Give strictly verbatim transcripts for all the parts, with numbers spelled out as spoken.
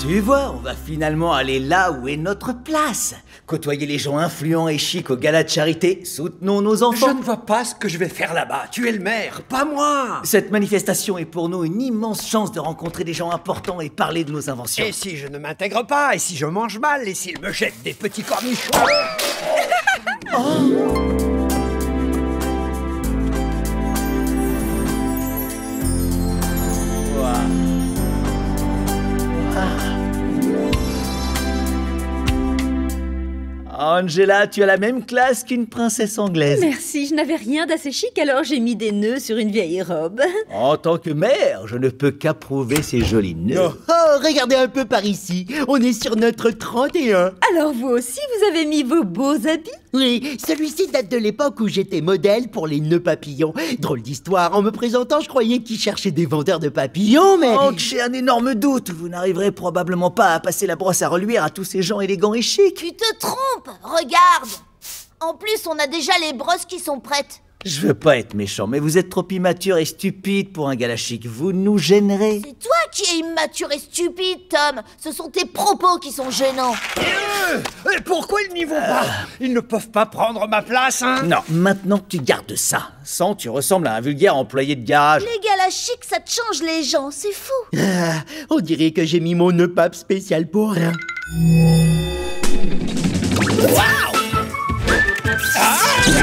Tu vois, on va finalement aller là où est notre place. Côtoyer les gens influents et chics au gala de charité, soutenons nos enfants. Je ne vois pas ce que je vais faire là-bas. Tu es le maire, pas moi. Cette manifestation est pour nous une immense chance de rencontrer des gens importants et parler de nos inventions. Et si je ne m'intègre pas, et si je mange mal, et s'ils me jettent des petits cornichons. Oh. Angela, tu as la même classe qu'une princesse anglaise. Merci, je n'avais rien d'assez chic, alors j'ai mis des nœuds sur une vieille robe. En tant que mère, je ne peux qu'approuver ces jolis nœuds. Oh, oh, regardez un peu par ici, on est sur notre trente et un. Alors vous aussi, vous avez mis vos beaux habits? Oui, celui-ci date de l'époque où j'étais modèle pour les nœuds papillons. Drôle d'histoire, en me présentant, je croyais qu'ils cherchaient des vendeurs de papillons, mais... Oh, j'ai un énorme doute, vous n'arriverez probablement pas à passer la brosse à reluire à tous ces gens élégants et chics. Tu te trompes, regarde. En plus, on a déjà les brosses qui sont prêtes. Je veux pas être méchant, mais vous êtes trop immature et stupide pour un gala chic. Vous nous gênerez. C'est toi qui es immature et stupide, Tom. Ce sont tes propos qui sont gênants. Et pourquoi ils n'y vont pas? Ils ne peuvent pas prendre ma place, hein? Non, maintenant tu gardes ça. Sans, tu ressembles à un vulgaire employé de garage. Les galas chics, ça te change les gens, c'est fou. Ah, on dirait que j'ai mis mon nœud pape spécial pour rien. Waouh! Ah!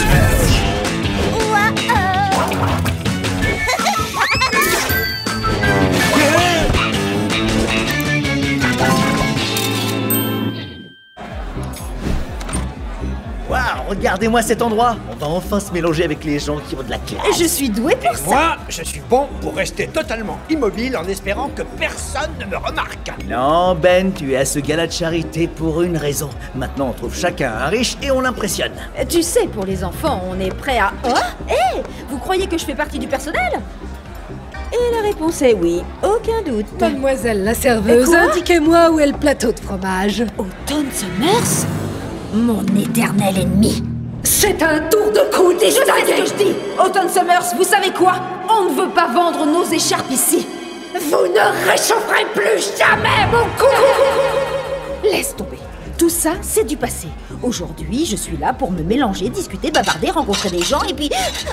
Waouh, regardez-moi cet endroit. On va enfin se mélanger avec les gens qui ont de la classe. Je suis douée pour ça. Moi, je suis bon pour rester totalement immobile en espérant que personne ne me remarque. Non, Ben, tu es à ce gala de charité pour une raison. Maintenant, on trouve chacun un riche et on l'impressionne. Tu sais, pour les enfants, on est prêt à... Oh, hé, vous croyez que je fais partie du personnel? Et la réponse est oui, aucun doute. Mademoiselle la serveuse, indiquez-moi où est le plateau de fromage. Autumn Summers? Mon éternel ennemi. C'est un tour de coude. Et je sais ce que je dis. Autumn Summers, vous savez quoi? On ne veut pas vendre nos écharpes ici. Vous ne réchaufferez plus jamais mon cou. Laisse tomber. Tout ça, c'est du passé. Aujourd'hui, je suis là pour me mélanger, discuter, bavarder, rencontrer des gens et puis...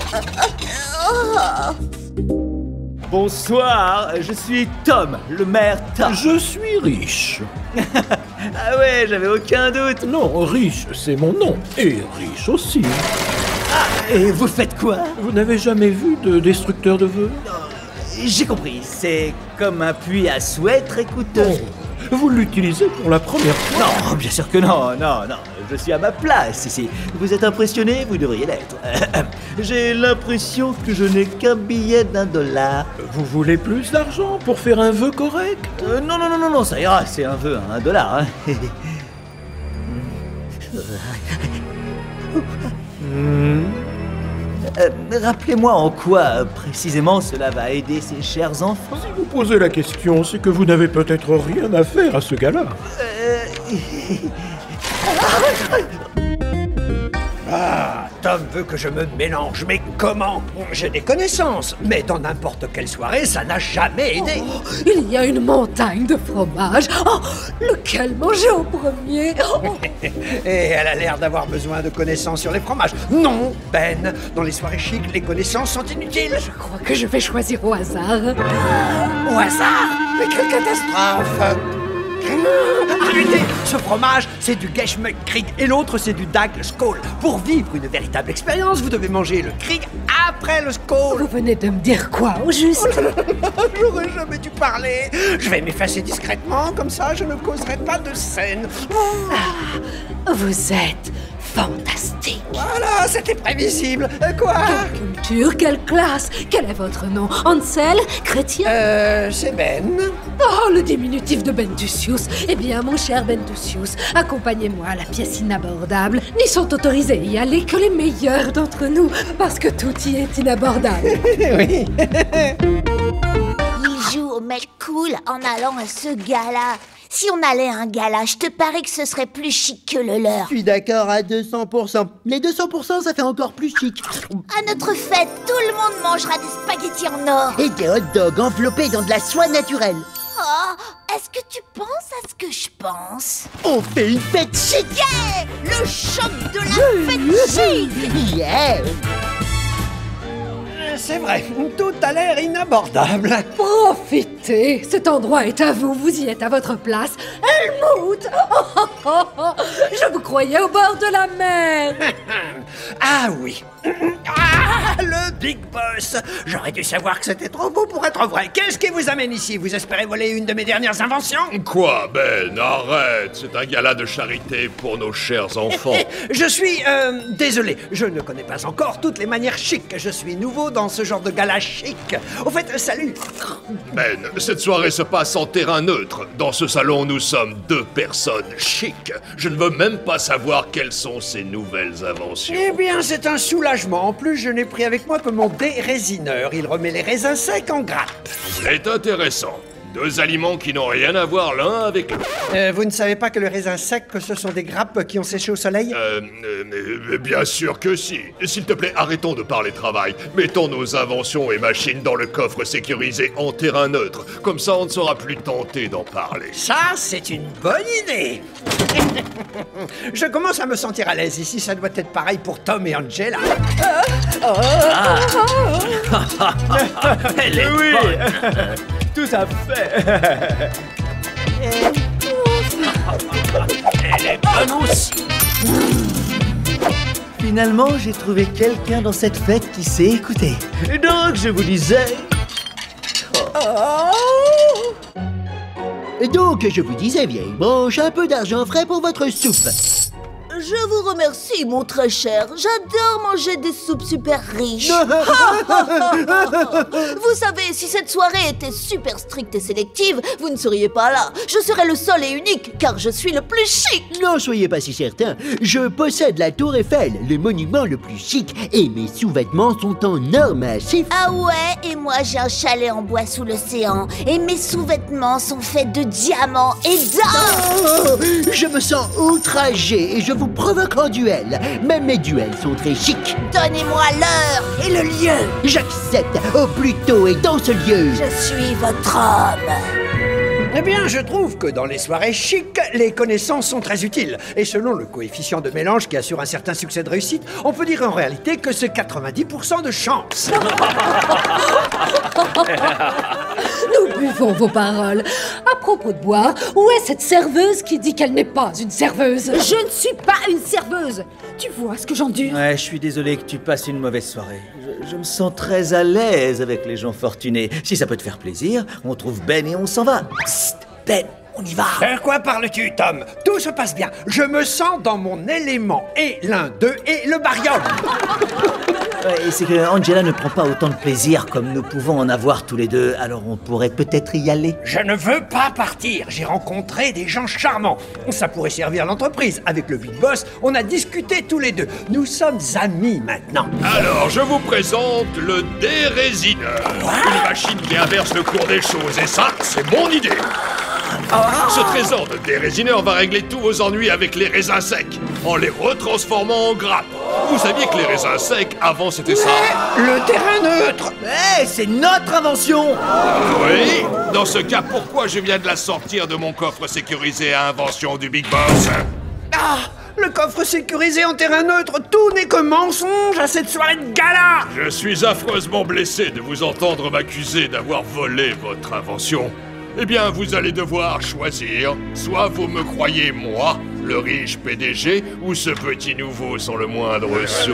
Bonsoir, je suis Tom, le maire Tom. Je suis riche. Ah ouais, j'avais aucun doute. Non, riche, c'est mon nom. Et riche aussi. Ah, et vous faites quoi? Vous n'avez jamais vu de destructeur de vœux? J'ai compris, c'est comme un puits à souhait très coûteux. Oh, vous l'utilisez pour la première fois? Non, bien sûr que non, non, non. Je suis à ma place ici. Vous êtes impressionné? Vous devriez l'être. J'ai l'impression que je n'ai qu'un billet d'un dollar. Vous voulez plus d'argent pour faire un vœu correct? euh, Non, non, non, non, non, ça ira. C'est un vœu à un dollar. Hein. hmm. euh, Rappelez-moi en quoi, euh, précisément, cela va aider ces chers enfants. Si vous posez la question, c'est que vous n'avez peut-être rien à faire à ce gala. Euh... Ah, Tom veut que je me mélange, mais comment? J'ai des connaissances, mais dans n'importe quelle soirée, ça n'a jamais aidé. Oh, il y a une montagne de fromage. Oh, lequel manger en premier? Oh. Et elle a l'air d'avoir besoin de connaissances sur les fromages. Non, Ben, dans les soirées chics, les connaissances sont inutiles. Je crois que je vais choisir au hasard. Au hasard? Mais quelle catastrophe! Arrêtez! Ce fromage, c'est du Geschmack Krieg et l'autre, c'est du Dag Skål. Pour vivre une véritable expérience, vous devez manger le Krieg après le Skål. Vous venez de me dire quoi, au juste? J'aurais jamais dû parler. Je vais m'effacer discrètement, comme ça je ne causerai pas de scène. Ah, vous êtes fantastique. Voilà, c'était prévisible. Quoi? Quelle culture, quelle classe. Quel est votre nom? Ansel? Chrétien? Euh, c'est Ben. Oh, le diminutif de Bentusius. Eh bien, mon cher Bentusius, accompagnez-moi à la pièce inabordable. N'y sont autorisés à y aller que les meilleurs d'entre nous, parce que tout y est inabordable. Oui. Il joue au mec cool en allant à ce gala. Si on allait à un gala, je te parie que ce serait plus chic que le leur. Je suis d'accord à deux cents pour cent. Les deux cents pour cent, ça fait encore plus chic. À notre fête, tout le monde mangera des spaghettis en or. Et des hot dogs enveloppés dans de la soie naturelle. Oh, Est-ce que tu penses à ce que je pense? On fait une fête chic. Yeah! Le choc de la fête chic! Yeah. C'est vrai, tout a l'air inabordable. Profitez, cet endroit est à vous, vous y êtes à votre place. Helmut! Oh, oh, oh, oh. Je vous croyais au bord de la mer. Ah oui. Ah, le Big Boss. J'aurais dû savoir que c'était trop beau pour être vrai. Qu'est-ce qui vous amène ici? Vous espérez voler une de mes dernières inventions? Quoi, Ben? Arrête! C'est un gala de charité pour nos chers enfants. Je suis, euh, désolé, je ne connais pas encore toutes les manières chic. Je suis nouveau dans ce genre de gala chic. Au fait, salut. Ben, cette soirée se passe en terrain neutre. Dans ce salon, nous sommes deux personnes chic. Je ne veux même pas savoir quelles sont ces nouvelles inventions. Eh bien, c'est un soulagement. En plus, je n'ai pris avec moi que mon dérésineur. Il remet les raisins secs en grappe. C'est intéressant. Deux aliments qui n'ont rien à voir l'un avec l'autre. Euh, vous ne savez pas que le raisin sec, que ce sont des grappes qui ont séché au soleil? Euh, euh, bien sûr que si. S'il te plaît, arrêtons de parler travail. Mettons nos inventions et machines dans le coffre sécurisé en terrain neutre. Comme ça, on ne sera plus tenté d'en parler. Ça, c'est une bonne idée. Je commence à me sentir à l'aise ici. Ça doit être pareil pour Tom et Angela. Elle est oui. Tout à fait. Elle est bonne aussi. Finalement, j'ai trouvé quelqu'un dans cette fête qui sait écouter. Et donc, je vous disais... Et donc, je vous disais, vieille branche, un peu d'argent frais pour votre soupe. Je vous remercie, mon très cher. J'adore manger des soupes super riches. Vous savez, si cette soirée était super stricte et sélective, vous ne seriez pas là. Je serais le seul et unique, car je suis le plus chic. N'en soyez pas si certain. Je possède la Tour Eiffel, le monument le plus chic, et mes sous-vêtements sont en or massif. Ah ouais, et moi j'ai un chalet en bois sous l'océan, et mes sous-vêtements sont faits de diamants et d'or. Oh, je me sens outragé et je vous provoque en duel. Même mes duels sont très chics. Donnez-moi l'heure et le lieu. J'accepte, au plus tôt et dans ce lieu. Je suis votre homme. Eh bien, je trouve que dans les soirées chic, les connaissances sont très utiles. Et selon le coefficient de mélange qui assure un certain succès de réussite, on peut dire en réalité que c'est quatre-vingt-dix pour cent de chance. Nous buvons vos paroles. À propos de boire, où est cette serveuse qui dit qu'elle n'est pas une serveuse? Je ne suis pas une serveuse. Tu vois ce que j'endure? Ouais, je suis désolé que tu passes une mauvaise soirée. Je, je me sens très à l'aise avec les gens fortunés. Si ça peut te faire plaisir, on trouve Ben et on s'en va. Psst, Ben, on y va. De quoi parles-tu, Tom? Tout se passe bien. Je me sens dans mon élément. Et l'un d'eux est le barium. Ouais, et c'est que Angela ne prend pas autant de plaisir comme nous pouvons en avoir tous les deux, alors on pourrait peut-être y aller. Je ne veux pas partir. J'ai rencontré des gens charmants. Ça pourrait servir l'entreprise. Avec le Big Boss, on a discuté tous les deux. Nous sommes amis maintenant. Alors, je vous présente le dérésineur. Une machine qui inverse le cours des choses. Et ça, c'est mon idée. Ce trésor de dérésineur va régler tous vos ennuis avec les raisins secs, en les retransformant en grappes. Vous saviez que les raisins secs, avant, c'était ça? Le terrain neutre. Hé, hey, c'est notre invention! Oui. Dans ce cas, pourquoi je viens de la sortir de mon coffre sécurisé à invention du Big Boss? Ah, le coffre sécurisé en terrain neutre, tout n'est que mensonge à cette soirée de gala. Je suis affreusement blessé de vous entendre m'accuser d'avoir volé votre invention. Eh bien, vous allez devoir choisir. Soit vous me croyez, moi, le riche P D G, ou ce petit nouveau sans le moindre sou.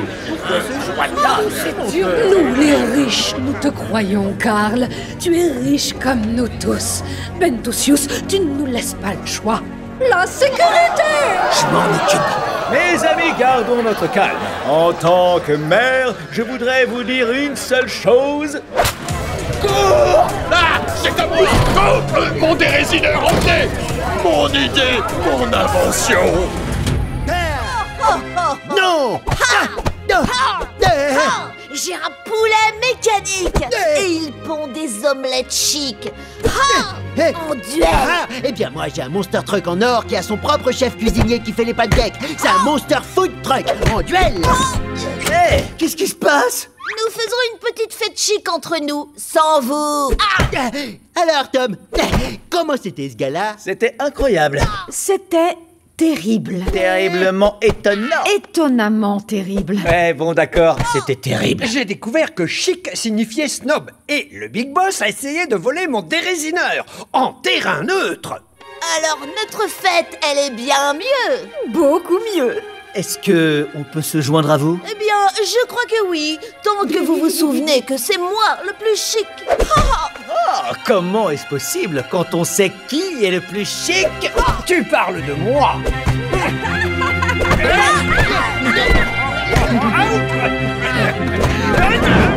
Nous, les riches, nous te croyons, Karl. Tu es riche comme nous tous. Bentusius, tu ne nous laisses pas le choix. La sécurité! Je m'en occupe. Mes amis, gardons notre calme. En tant que maire, je voudrais vous dire une seule chose. Cours! Ah! C'est à moi! Cours! Euh, mon dérésineur, emmenez! Mon idée! Mon invention! Non. Ah, ah, j'ai un poulet mécanique et il pond des omelettes chic. Ah, en duel. Ah, eh bien, moi, j'ai un monster truck en or qui a son propre chef cuisinier qui fait les pancakes. C'est un monster food truck en duel. Hé, hey, qu'est-ce qui se passe? Nous faisons une petite fête chic entre nous, sans vous. Ah, alors, Tom, comment c'était ce gars-là? C'était incroyable. C'était terrible. Terriblement étonnant. Étonnamment terrible. Ouais, bon, d'accord, c'était terrible. J'ai découvert que chic signifiait snob. Et le Big Boss a essayé de voler mon dérésineur en terrain neutre. Alors notre fête, elle est bien mieux. Beaucoup mieux. Est-ce que on peut se joindre à vous? Eh bien, je crois que oui, tant que vous vous souvenez que c'est moi le plus chic. Oh, comment est-ce possible quand on sait qui est le plus chic? Tu parles de moi. Ah